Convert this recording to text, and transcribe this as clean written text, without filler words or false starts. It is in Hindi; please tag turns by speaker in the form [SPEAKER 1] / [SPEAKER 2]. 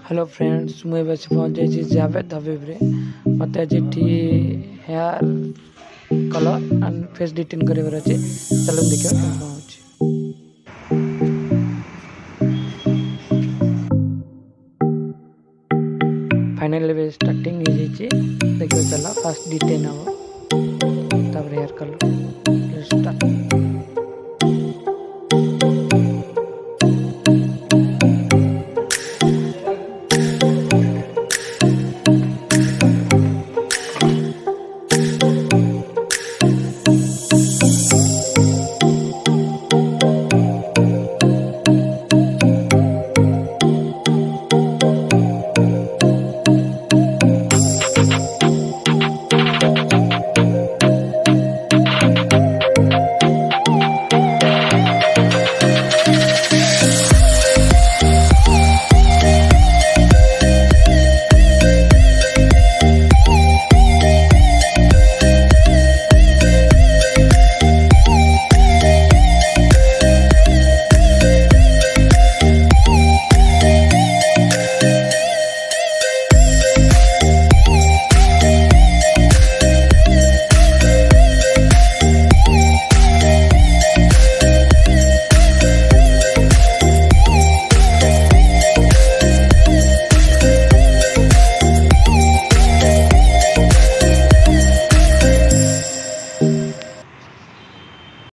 [SPEAKER 1] हेलो फ्रेंड्स, मुझे बस पहुँच जाइए जावेद हबीब रे मत आज hair colour and face detan कर अच्छे। चलो देखिए फाइनल स्टार्टिंग देखिए। चलो फास्ट डिटेन हम हेयर कलर स्टार्ट।